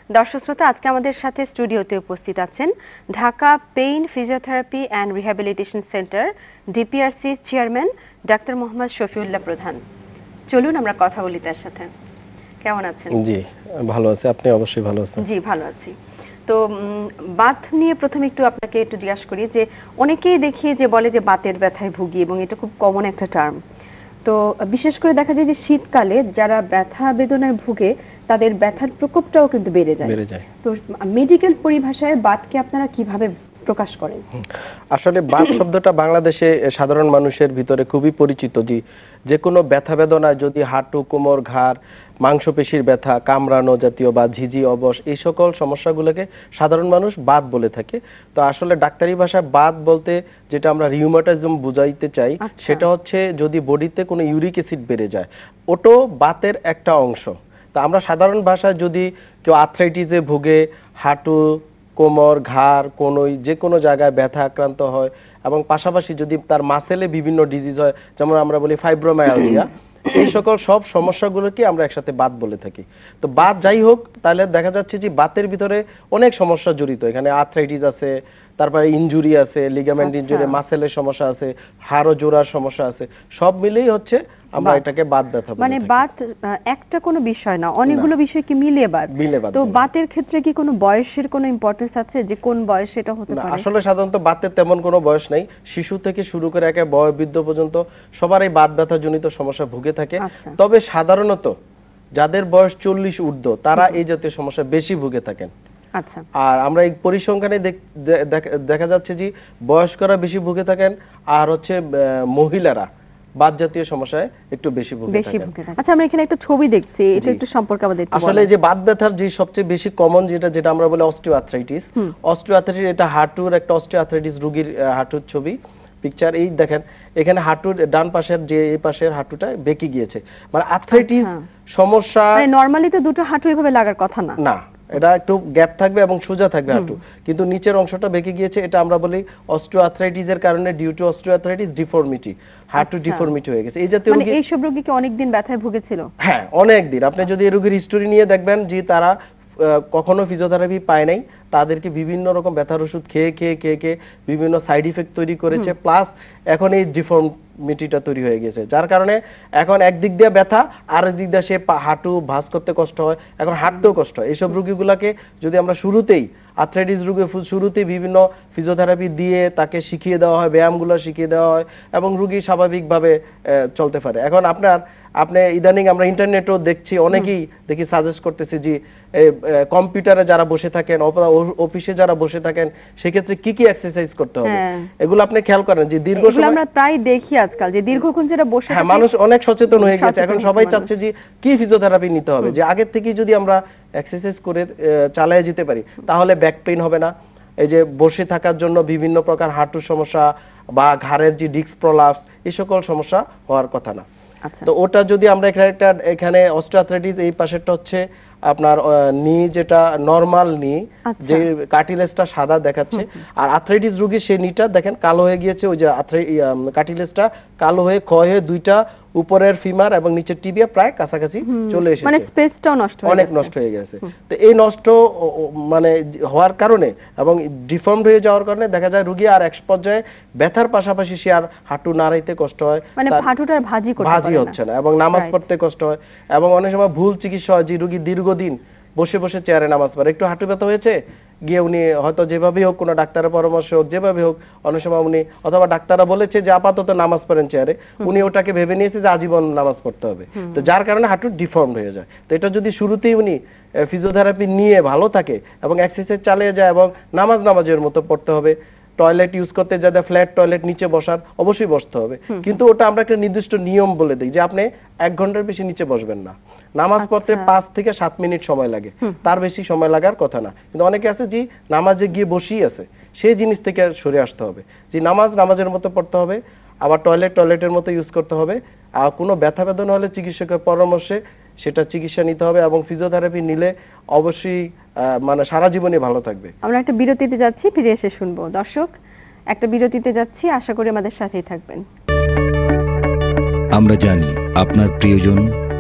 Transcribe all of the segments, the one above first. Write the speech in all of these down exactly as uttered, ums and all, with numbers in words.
দর্শক শ্রোতা, আজকে আমাদের সাথে স্টুডিওতে উপস্থিত আছেন Dhaka pain physiotherapy and rehabilitation centre DPRC chairman ডাক্তার মোহাম্মদ শফিউল্লাহ প্রধান। চলুন আমরা কথা বলি তার সাথে। কেমন আছেন? জি ভালো আছি, আপনি অবশ্যই ভালো আছেন? জি ভালো আছি। তো বাত নিয়ে প্রথমে একটু আপনাকে একটু জিজ্ঞাসা করি যে অনেকেই দেখি যে বলে যে বাতের ব্যথায় ভুগি এবং এটা খুব কমন একটা টার্ম। তো বিশেষ করে দেখা যায় যে শীতকালে যারা ব্যথা বেদনায় ভুগে তাদের ব্যথার প্রকোপটাও কিন্তু বেড়ে যায় বেড়ে যায় তো মেডিকেল পরিভাষায় বাতকে আপনারা কিভাবে প্রকাশ করেন? আসলে বাত শব্দটা বাংলাদেশে সাধারণ মানুষের ভিতরে খুবই পরিচিত। যে যে কোনো ব্যথা বেদনায় যদি হাঁটু, কোমর, ঘাড়, মাংসপেশির ব্যথা, কামড়ানো জাতীয় বা ঝিঝি, অবশ এই সকল সমস্যাগুলোকে সাধারণ মানুষ বাত বলে থাকে। তো আসলে ডাক্তারি ভাষায় বাত বলতে যেটা আমরা রিউমাটিজম বুঝাইতে চাই সেটা হচ্ছে যদি বডিতে কোনো ইউরিক অ্যাসিড বেড়ে যায়, ওটাও বাতের একটা অংশ। তা আমরা সাধারণ ভাষায় যদি কেউ আর্থ্রাইটিসে ভুগে, হাঁটু, কোমর, ঘাড়, কোনোই যে কোনো জায়গায় ব্যথা আক্রান্ত হয় এবং পাশাপাশি যদি তার মাসেলে বিভিন্ন ডিজিজ হয়, যেমন আমরা বলি ফাইব্রোমায়ালজিয়া, এই সকল সব সমস্যাগুলোকে আমরা একসাথে বাত বলে থাকি। তো বাত যাই হোক, তাহলে দেখা যাচ্ছে যে বাতের ভিতরে অনেক সমস্যা জড়িত। এখানে আর্থ্রাইটিস আছে, তারপরে ইনজুরি আছে, লিগামেন্ট ইনজুরি, মাসেলের সমস্যা আছে, হাড় ও জোড়ার সমস্যা আছে, সব মিলেই হচ্ছে আমরা এটাকে বাত ব্যথা বলি। মানে বাত একটা কোনো বিষয় না, অনেকগুলো বিষয়কে মিলিয়ে বাত। তো বাতের ক্ষেত্রে কি কোনো বয়সের কোনো ইম্পর্টেন্স আছে যে কোন বয়সে এটা হতে পারে? আসলে সাধারণত বাতের তেমন কোনো বয়স নাই, শিশু থেকে শুরু করে একেবারে বয়োবৃদ্ধ পর্যন্ত সবারই বাত ব্যথা জনিত সমস্যা ভুগে থাকে। তবে সাধারণত যাদের বয়স চল্লিশ ঊর্ধ্ব তারা এই জাতীয় সমস্যা বেশি ভুগে থাকেন। আচ্ছা। আর আমরা এই পরিসংখ্যানে দেখা যাচ্ছে যে বয়স্করা বেশি ভুগে থাকেন আর হচ্ছে মহিলারা বাত জাতীয় সমস্যায় একটু বেশি ভুগে থাকেন। আচ্ছা, আমরা এখানে একটা ছবি দেখছি, এটা একটু সম্পর্কে আমাদের একটু বলেন। আসলে যে বাত ব্যথার যে সবচেয়ে বেশি কমন যেটা যেটা আমরা বলি অস্টিওআর্থ্রাইটিস, অস্টিওআর্থ্রাইটিস এটা হাঁটুর একটা অস্টিওআর্থ্রাইটিস রোগীর হাঁটুর ছবি পিকচার। এই দেখেন এখানে হাঁটুর ডান পাশের যে এই পাশের হাঁটুটা বেঁকে গিয়েছে, মানে আর্থ্রাইটিস সমস্যা। মানে নরমালি তো দুটো হাঁটু এভাবে লাগার কথা না, না এটা একটু গ্যাপ থাকবে এবং সোজা থাকবে হাঁটু, কিন্তু নিচের অংশটা বেঁকে গিয়েছে। এটা আমরা বলি অস্টিওআর্থ্রাইটিসের কারণে ডিউ টু অস্টিওআর্থ্রাইটিস ডিফর্মিটি, হাঁটু ডিফর্মিটি হয়ে গেছে। এই জাতীয় মানে এই সব রোগী কি অনেক দিন ব্যথায় ভুগেছিল? হ্যাঁ, অনেক দিন। আপনি যদি এই রোগীর হিস্টোরি নিয়ে দেখবেন যে তারা কখনো ফিজিওথেরাপি পায় নাই, তাদেরকে বিভিন্ন রকম ব্যথার ওষুধ খেয়ে খেয়ে খেয়ে খেয়ে বিভিন্ন সাইড ইফেক্ট তৈরি করেছে, প্লাস এখন এই ডিফর্মিটিটা তৈরি হয়ে গেছে, যার কারণে এখন একদিক দিয়ে ব্যথা আর একদিক দিয়ে সে হাঁটু ভাঁজ করতে কষ্ট হয়, এখন হাঁটতেও কষ্ট হয়। এইসব রোগীগুলাকে যদি আমরা শুরুতেই আর্থ্রাইটিস রোগী শুরুতেই বিভিন্ন ফিজিওথেরাপি দিয়ে তাকে শিখিয়ে দেওয়া হয়, ব্যায়ামগুলো শিখিয়ে দেওয়া হয় এবং রোগী স্বাভাবিকভাবে চলতে পারে। এখন আপনার আপনি ইদানিং আমরা ইন্টারনেটও দেখছি, অনেকেই দেখি সাজেস্ট করতেছে যে কম্পিউটারে যারা বসে থাকেন, অফিসে যারা বসে থাকেন, সেক্ষেত্রে কি কি এক্সারসাইজ করতে হবে এগুলো আপনি খেয়াল করেন যে দীর্ঘ সময় আমরা প্রায় দেখি আজকাল যে দীর্ঘক্ষণ যারা বসে থাকে, মানুষ অনেক সচেতন হয়ে গেছে। এখন সবাই চাচ্ছে যে কি ফিজিওথেরাপি নিতে হবে, যে আগের থেকে যদি আমরা এক্সারসাইজ করে চালিয়ে যেতে পারি তাহলে ব্যাক পেইন হবে না। এই যে বসে থাকার জন্য বিভিন্ন প্রকার হাঁটুর সমস্যা বা ঘাড়ের যে ডিস্ক প্রলাপস এই সকল সমস্যা হওয়ার কথা না। তো ওটা যদি আমরা এখানে একটা এখানে অস্টিওআর্থ্রাইটিস এই পাশেরটা হচ্ছে আপনার নি, যেটা নরমাল নি, যে কার্টিলেজটা সাদা দেখাচ্ছে, আর আর্থ্রাইটিস রোগী সেই নিটা দেখেন কালো হয়ে গিয়েছে। ওই যে কার্টিলেজটা কালো হয়ে ক্ষয় হয়ে দুইটা উপরের ফিমার এবং নিচের টিবিয়া প্রায় কাছাকাছি চলে এসেছে, মানে স্পেসটাও নষ্ট হয়ে অনেক নষ্ট হয়ে গেছে। তো এই নষ্ট মানে হওয়ার কারণে এবং ডিফর্মড হয়ে যাওয়ার কারণে দেখা যায় রোগী আর এক পর্যায়ে ব্যথার পাশাপাশি সে আর হাঁটু নাড়াইতে কষ্ট হয়, মানে হাঁটুটার ভাঁজি করতে ভাঁজি হচ্ছে না এবং নামাজ পড়তে কষ্ট হয় এবং অনেক সময় ভুল চিকিৎসা হয় যে রোগী দীর্ঘদিন বসে বসে চেয়ারে নামাজ পড়ে, একটু হাঁটু ব্যথা হয়েছে গিয়ে উনি হয়তো যেভাবে হোক কোনো ডাক্তারের পরামর্শ হোক যেভাবে হোক অনেক সময় উনি অথবা ডাক্তাররা বলেছে যে আপাতত নামাজ পড়েন চেয়ারে, উনি ওটাকে ভেবে নিয়েছে যে আজীবন নামাজ পড়তে হবে, তো যার কারণে হাঁটু ডিফর্মড হয়ে যায়। তো এটা যদি শুরুতেই উনি ফিজিওথেরাপি নিয়ে ভালো থাকে এবং এক্সারসাইজ চালিয়ে যায় এবং নামাজ নামাজের মতো পড়তে হবে, টয়লেট ইউজ করতে যাতে ফ্ল্যাট টয়লেট নিচে বসার অবশ্যই বসতে হবে, কিন্তু ওটা আমরা একটা নির্দিষ্ট নিয়ম বলে দিই যে আপনি এক ঘন্টার বেশি নিচে বসবেন না, নামাজ পড়তে পাঁচ থেকে সাত মিনিট সময় লাগে, তার বেশি সময় লাগার কথা না। কিন্তু অনেকে আছে যে নামাজে গিয়ে বসেই আছে, সেই জিনিস থেকে সরে আসতে হবে যে নামাজ নামাজের মতো পড়তে হবে, আবার টয়লেট টয়লেটের মতো ইউজ করতে হবে, আর কোনো ব্যথা বেদনা হলে চিকিৎসকের পরামর্শে সেটা চিকিৎসা নিতে হবে এবং ফিজিওথেরাপি নিলে অবশ্যই মানে সারা জীবনই ভালো থাকবে। আমরা একটা বিরতিতে যাচ্ছি, ফিরে এসে শুনবো। দর্শক, একটা বিরতিতে যাচ্ছি, আশা করি আমাদের সাথেই থাকবেন। আমরা জানি আপনার প্রিয়জন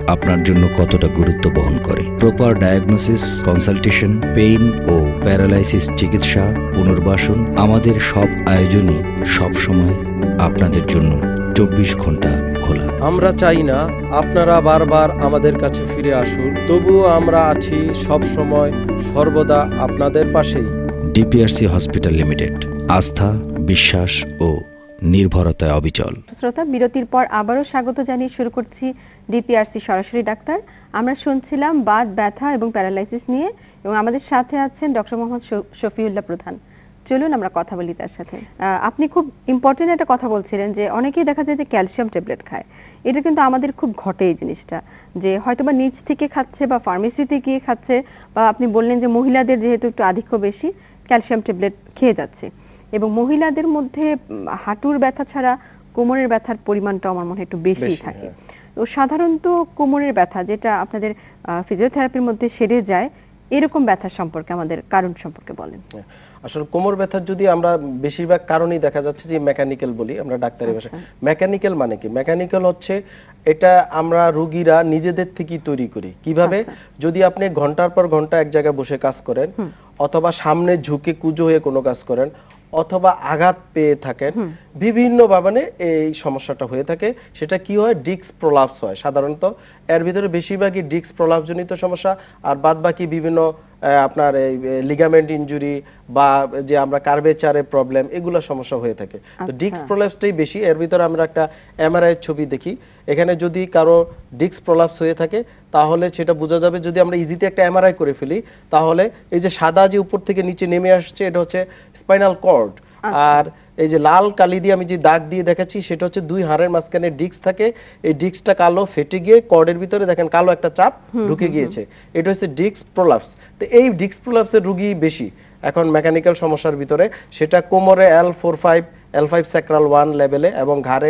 আপনার জন্য কতটা গুরুত্ব বহন করে। প্রপার ডায়াগনোসিস, কনসালটেশন, পেইন ও প্যারালাইসিস চিকিৎসা, পুনর্বাসন, আমাদের সব আয়োজনই সবসময় আপনাদের জন্য চব্বিশ ঘন্টা খোলা। আমরা চাই না আপনারা বারবার আমাদের কাছে ফিরে আসুন, তবুও আমরা আছি সব সময় সর্বদা আপনাদের পাশেই। ডিপিআরসি হসপিটাল লিমিটেড, আস্থা, বিশ্বাস ও নির্ভরতায় অবিচল। শ্রোতা, বিরতির পর আবারও স্বাগত জানিয়ে শুরু করছি ডিপিআরসি সরাসরি ডাক্তার। আমরা শুনছিলাম বাত, ব্যথা এবং প্যারালাইসিস নিয়ে, এবং আমাদের সাথে আছেন ডক্টর মোহাম্মদ শফিউল্লাহ প্রধান। চলুন আমরা কথা বলি তার সাথে। আপনি খুব ইম্পর্টেন্ট একটা কথা বলছিলেন যে অনেকেই দেখা যায় যে ক্যালসিয়াম ট্যাবলেট খায়। এটা কিন্তু আমাদের খুব ঘটে এই জিনিসটা, যে হয়তোবা নিজ থেকে খাচ্ছে বা ফার্মেসিতে গিয়ে খাচ্ছে, বা আপনি বললেন যে মহিলাদের যেহেতু একটু আধিক্য বেশি, ক্যালসিয়াম ট্যাবলেট খেয়ে যাচ্ছে। এবং মহিলাদের মধ্যে হাঁটুর ব্যথা ছাড়া কোমরের ব্যথার পরিমাণটা আমার মনে হয় একটু বেশি থাকে। তো সাধারণত কোমরের ব্যথা যেটা আপনাদের ফিজিওথেরাপির মধ্যে সেরে যায়, এরকম ব্যথা সম্পর্কে আমাদের কারণ সম্পর্কে বলেন। আসলে কোমর ব্যথার যদি আমরা বেশিরভাগ কারণেই দেখা যাচ্ছে যে মেকানিক্যাল বলি আমরা ডাক্তারি ভাষায়। মেকানিক্যাল মানে কি? মেকানিক্যাল হচ্ছে এটা আমরা রোগীরা নিজেদের থেকেই তৈরি করি। কিভাবে? যদি আপনি ঘন্টার পর ঘন্টা এক জায়গায় বসে কাজ করেন, অথবা সামনে ঝুঁকে কুঁজো হয়ে কোনো কাজ করেন, অথবা আঘাত পেয়ে থাকেন, বিভিন্ন ভাবে এই সমস্যাটা হয়ে থাকে। সেটা কি হয়? ডিস্ক প্রলাপস হয় সাধারণত। এর ভিতরে বেশিরভাগই ডিস্ক প্রলাপস জনিত সমস্যা, আর বাদ বাকি বিভিন্ন আপনার এই লিগামেন্ট ইনজুরি বা যে আমরা কার্ভেচারে প্রবলেম, এগুলো সমস্যা হয়ে থাকে। তো ডিস্ক প্রলাপসটাই বেশি। এর ভিতরে আমরা একটা এমআরআই ছবি দেখি, এখানে যদি কারো ডিস্ক প্রলাপস হয়ে থাকে তাহলে সেটা বোঝা যাবে। যদি আমরা ইজিতে একটা এমআরআই করে ফেলি তাহলে এই যে সাদা যে উপর থেকে নিচে নেমে আসছে, এটা হচ্ছে স্পাইনাল কর্ড। আর এই যে লাল কালি দিয়ে আমি যে দাগ দিয়ে দেখাচ্ছি, সেটা হচ্ছে দুই হাড়ের মাঝখানে ডিস্ক থাকে। এই ডিস্কটা কালো ফেটে গিয়ে কর্ডের ভিতরে দেখেন কালো একটা চাপ ঢুকে গিয়েছে, এটা হচ্ছে ডিস্ক প্রলাপস। তো এই ডিস্ক প্রলাপসের রোগী বেশি এখন মেকানিক্যাল সমস্যার ভিতরে। সেটা কোমরে L four five L five sacral one লেভেলে, এবং ঘাড়ে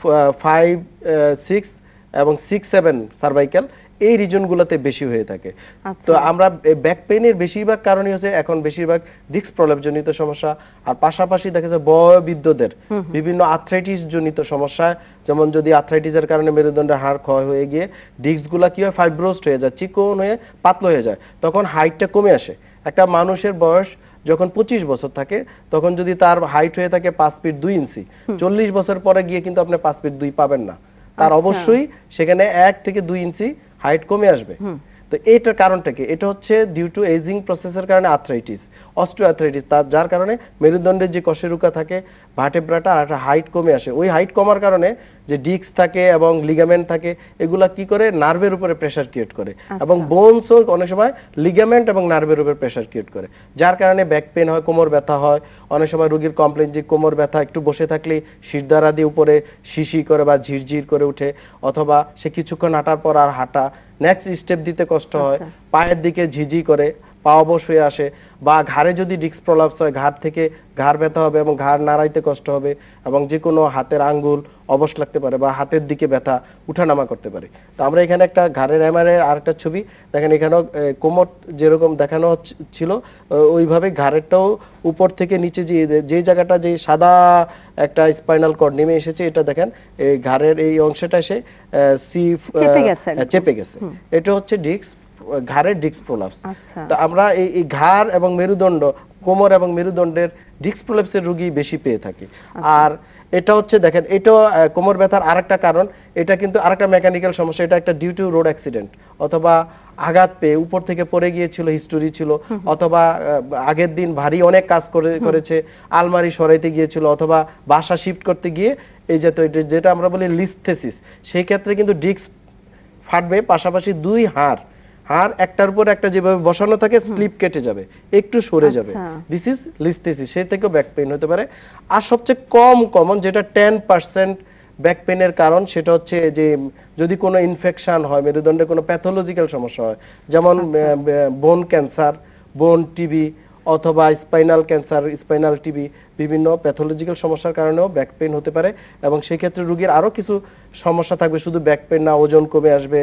ফাইভ সিক্স এবং সিক্স সেভেন সার্ভাইকাল, এই রিজনগুলোতে বেশি হয়ে থাকে। তো আমরা ব্যাক পেইনের বেশিরভাগ কারণই হচ্ছে এখন বেশিরভাগ ডিস্ক প্রলাপ জনিত সমস্যা। আর পাশাপাশি দেখা যায় বয়োবৃদ্ধদের বিভিন্ন আর্থ্রাইটিস জনিত সমস্যা, যেমন যদি আর্থ্রাইটিসের কারণে মেরুদণ্ডের হাড় ক্ষয় হয়ে গিয়ে ডিস্কগুলা কি হয়? ফাইব্রোসড হয়ে যায়, চিকন হয়ে পাতলা হয়ে যায়, তখন হাইটটা কমে আসে। একটা মানুষের বয়স যখন পঁচিশ বছর থাকে, তখন যদি তার হাইট হয়ে থাকে পাঁচ ফিট দুই ইঞ্চি, চল্লিশ বছর পরে গিয়ে কিন্তু আপনি পাঁচ ফিট দুই পাবেন না। তার অবশ্যই সেখানে এক থেকে দুই ইঞ্চি হাইট কমে আসবে। তো এইটার কারণটা কি? এটা হচ্ছে ডিউ টু এজিং প্রসেসের কারণে আর্থ্রাইটিস, অস্টিওআর্থ্রাইটিস, তার যার কারণে মেরুদণ্ডের যে কশেরুকা থাকে, ভার্টেব্রাটা, আর একটা হাইট কমে আসে। ওই হাইট কমার কারণে যে ডিস্ক থাকে এবং লিগামেন্ট থাকে, এগুলা কি করে? নার্ভের উপরে প্রেসার ক্রিয়েট করে, এবং বোনসও অনেক সময় লিগামেন্ট এবং নার্ভের উপরে প্রেসার ক্রিয়েট করে, যার কারণে ব্যাক পেন হয়, কোমর ব্যথা হয়। অনেক সময় রোগীর কমপ্লেন যে কোমর ব্যথা, একটু বসে থাকলে শিরদাঁড়া দিয়ে উপরে শিশি করে বা ঝিরঝির করে উঠে, অথবা সে কিছুক্ষণ হাঁটার পর আর হাঁটা নেক্সট স্টেপ দিতে কষ্ট হয়, পায়ের দিকে ঝিঝি করে, পা অবশ হয়ে আসে, বা ঘাড়ে যদি ডিস্ক প্রলাপস হয় ঘাড় থেকে ঘাড় ব্যথা হবে এবং ঘাড় নাড়াইতে কষ্ট হবে, এবং যে কোনো হাতের আঙ্গুল অবশ লাগতে পারে বা হাতের দিকে ব্যথা উঠানামা করতে পারে। তো আমরা এখানে একটা ঘাড়ের এমআরআই আর একটা ছবি দেখেন, এখানেও কোমর যেরকম দেখানো ছিল ওইভাবে ঘাড়েরটাও উপর থেকে নিচে যে যে জায়গাটা যে সাদা একটা স্পাইনাল কর্ড নেমে এসেছে, এটা দেখেন এই ঘাড়ের এই অংশটা এসে সি চেপে গেছে, এটা হচ্ছে ডিস্ক ঘাড়ের ডিস্ক প্রলাপস। তো আমরা এই ঘাড় এবং মেরুদণ্ড, কোমর এবং মেরুদণ্ডের ডিস্ক প্রলাপসের রোগী বেশি পেয়ে থাকি। আর এটা হচ্ছে দেখেন, এটাও কোমর ব্যথার আরেকটা কারণ, এটা কিন্তু আরেকটা মেকানিক্যাল সমস্যা। এটা একটা ডিউ টু রোড অ্যাক্সিডেন্ট, অথবা আঘাত পেয়ে উপর থেকে পড়ে গিয়েছিল, হিস্টোরি ছিল, অথবা আগের দিন ভারী অনেক কাজ করে করেছে, আলমারি সরাইতে গিয়েছিল, অথবা বাসা শিফট করতে গিয়ে এই যে যেটা আমরা বলি লিস্থেসিস, সেই ক্ষেত্রে কিন্তু ডিস্ক ফাটবে, পাশাপাশি দুই হাড় হাড় একটার উপর একটা যেভাবে বসানো থাকে স্লিপ কেটে যাবে, একটু সরে যাবে, দিস ইজ লিস্থেসিস। সেই থেকেও ব্যাক পেইন হতে পারে। আর সবচেয়ে কম কমন যেটা টেন পার্সেন্ট ব্যাক পেইনের কারণ, সেটা হচ্ছে যে যদি কোনো ইনফেকশন হয়, মেরুদণ্ডে কোনো প্যাথোলজিক্যাল সমস্যা হয়, যেমন বোন ক্যান্সার, বোন টিবি, অথবা স্পাইনাল ক্যান্সার, স্পাইনাল টিবি, বিভিন্ন প্যাথোলজিক্যাল সমস্যার কারণেও ব্যাক পেইন হতে পারে। এবং সেই ক্ষেত্রে রোগীর আরো কিছু সমস্যা থাকবে, শুধু ব্যাক পেইন না, ওজন কমে আসবে,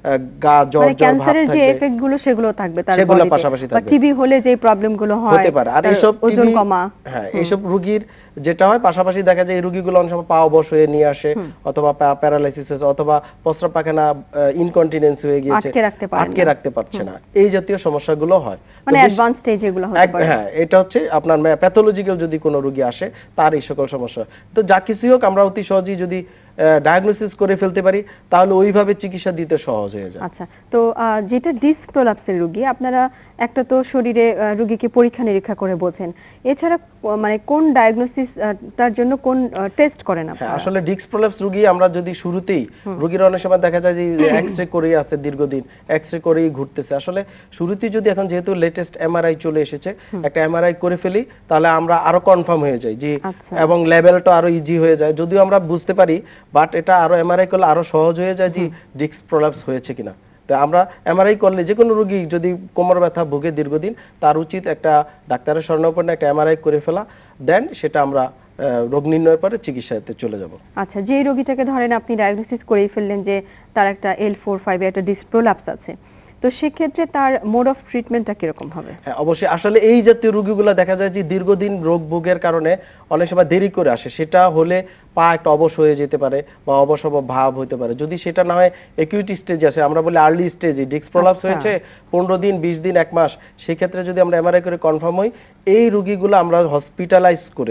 গা জ্বর মানে জ্বর ভাব ক্যান্সারের যে থাকবে, এফেক্ট গুলো সেগুলো থাকবে তার সেগুলো বডিতে, পাশাপাশি বা থাকবে। টিবি হলে যে প্রবলেম গুলো হয় হতে পারে। আর তার এইসব ওজন টিবি, কমা, হ্যাঁ এইসব রোগীর যেটা হয় পাশাপাশি দেখা যায় এই রোগীগুলো অনেক সময় পা অবশ হয়ে নিয়ে আসে, অথবা প্যারালাইসিস হয়েছে, অথবা প্রস্রাব পায়খানা ইনকন্টিনেন্স হয়ে গিয়েছে, আটকে রাখতে পারে আটকে রাখতে পারছে না, এই জাতীয় সমস্যাগুলো হয়। মানে অ্যাডভান্স স্টেজ এগুলো হতে পারে। হ্যাঁ, এটা হচ্ছে আপনার প্যাথোলজিক্যাল যদি কোনো রোগী আসে তার এই সকল সমস্যা। তো যা কিছুই হোক আমরা অতি সহজেই যদি ডায়াগনোসিস করে ফেলতে পারি তাহলে ওইভাবে চিকিৎসা দিতে সহজ হয়ে যায়। আচ্ছা, তো যেটা ডিস্ক প্রলাপসের রোগী, আপনারা একটা তো শরীরে রোগীকে পরীক্ষা নিরীক্ষা করে বোঝেন, এছাড়া মানে কোন ডায়াগনোসিস তার জন্য কোন টেস্ট করেন আপনারা? আসলে ডিস্ক প্রলাপস রোগী আমরা যদি শুরুতেই, রোগীর অনেক সময় দেখা যায় যে এক্সরে করেই আছে দীর্ঘদিন, এক্সরে করেই ঘুরতেছে, আসলে শুরুতেই যদি এখন যেহেতু লেটেস্ট এমআরআই চলে এসেছে, একটা এমআরআই করে ফেলি তাহলে আমরা আরো কনফার্ম হয়ে যাই যে, এবং লেভেলটা আরো ইজি হয়ে যায়, যদিও আমরা বুঝতে পারি বাট এটা আরো এমআরআই করলে আরো সহজ হয়ে যায় যে ডিস্ক প্রলাপস হয়েছে কিনা। তো আমরা এমআরআই করলে যে কোনো রোগী যদি কোমর ব্যথা ভোগে দীর্ঘদিন, তার উচিত একটা ডাক্তারের শরণাপন্ন একটা এমআরআই করে ফেলা, দেন সেটা আমরা রোগ নির্ণয়ের পরে চিকিৎসাতে চলে যাব। আচ্ছা, যে রোগীটাকে ধরেন আপনি ডায়াগনোসিস করেই ফেললেন যে তার একটা এল ফোর ফাইভ একটা ডিস্ক প্রলাপস আছে, তো সেক্ষেত্রে তার মোড অফ ট্রিটমেন্টটা কিরকম হবে? হ্যাঁ অবশ্যই, আসলে এই জাতীয় রোগীগুলো দেখা যায় যে দীর্ঘদিন রোগ ভোগের কারণে অনেক সময় দেরি করে আসে, সেটা হলে পা একটা অবশ হয়ে যেতে পারে বা অবশ ভাব হতে পারে। যদি সেটা না হয় একিউট স্টেজ আছে, আমরা বলি আর্লি স্টেজে ডিস্ক প্রলাপস হয়েছে পনেরো দিন বিশ দিন এক মাস, সেই ক্ষেত্রে যদি আমরা এমআরআই করে কনফার্ম হই, এই রোগীগুলো আমরা হসপিটালাইজ করে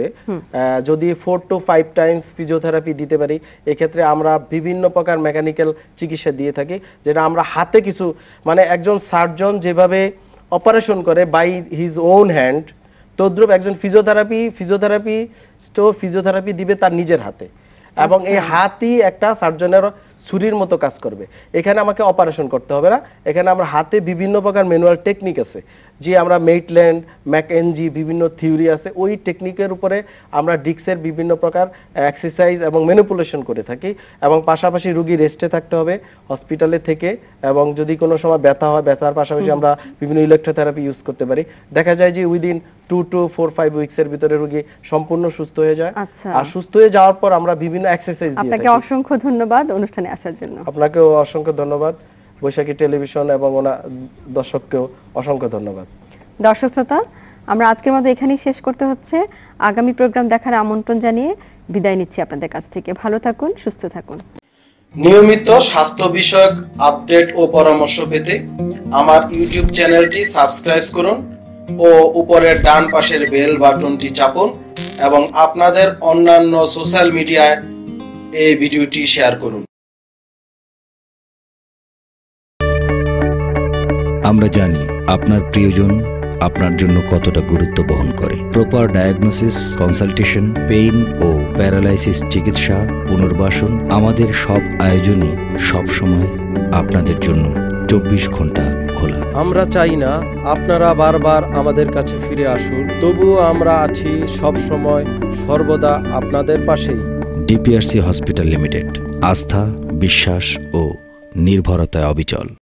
যদি four to five times physiotherapy দিতে পারি, এক্ষেত্রে আমরা বিভিন্ন প্রকার মেকানিক্যাল চিকিৎসা দিয়ে থাকি, যেটা আমরা হাতে কিছু মানে একজন সার্জন যেভাবে অপারেশন করে বাই হিজ ওন হ্যান্ড, তদ্রুপ একজন ফিজিওথেরাপি ফিজিওথেরাপি তো ফিজিওথেরাপি দিবে তার নিজের হাতে, এবং এই হাতই একটা সার্জনের ছুরির মতো কাজ করবে। এখানে আমাকে অপারেশন করতে হবে না, এখানে আমরা হাতে বিভিন্ন প্রকার ম্যানুয়াল টেকনিক আছে, যে আমরা মেইটল্যান্ড ম্যাকএনজি বিভিন্ন থিওরি আছে, ওই টেকনিকের উপরে আমরা ডিস্কের বিভিন্ন প্রকার এক্সারসাইজ এবং ম্যানিপুলেশন করে থাকি, এবং পাশাপাশি রোগী রেস্টে থাকতে হবে হসপিটালে থেকে, এবং যদি কোনো সময় ব্যথা হয় ব্যথার পাশাপাশি আমরা বিভিন্ন ইলেকট্রোথেরাপি ইউজ করতে পারি। দেখা যায় যে within two two four five weeks এর ভিতরে রোগী সম্পূর্ণ সুস্থ হয়ে যায়। আর সুস্থ হয়ে যাওয়ার পর আমরা বিভিন্ন এক্সারসাইজ দিয়ে থাকি। আপনাকে অসংখ্য ধন্যবাদ অনুষ্ঠানে আসার জন্য। আপনাকেও অসংখ্য ধন্যবাদ, বৈশাখী টেলিভিশন এবং ওনার দর্শককেও অসংখ্য ধন্যবাদ। দর্শক শ্রোতা, আমরা আজকের মতো এখানেই শেষ করতে হচ্ছে। আগামী প্রোগ্রাম দেখার আমন্ত্রণ জানিয়ে বিদায় নিচ্ছি আপনাদের কাছ থেকে। ভালো থাকুন, সুস্থ থাকুন। নিয়মিত স্বাস্থ্য বিষয়ক আপডেট ও পরামর্শ পেতে আমার ইউটিউব চ্যানেলটি সাবস্ক্রাইব করুন ও উপরের ডান পাশের বেল বাটনটি চাপুন, এবং আপনাদের অন্যান্য সোশ্যাল মিডিয়ায় এই ভিডিওটি শেয়ার করুন। আমরা জানি আপনার প্রিয়জন আপনার জন্য কতটা গুরুত্ব বহন করে। প্রপার ডায়াগনোসিস, কনসালটেশন, পেইন ও প্যারালাইসিস চিকিৎসা, পুনর্বাসন, আমাদের সব আয়োজনে সব সময় আপনাদের জন্য চব্বিশ ঘন্টা খোলা। আমরা চাই না আপনারা বারবার আমাদের কাছে ফিরে আসুন, তবুও আমরা আছি সব সময় সর্বদা আপনাদের পাশেই। ডিপিআরসি হসপিটাল লিমিটেড, আস্থা, বিশ্বাস ও নির্ভরতায় অবিচল।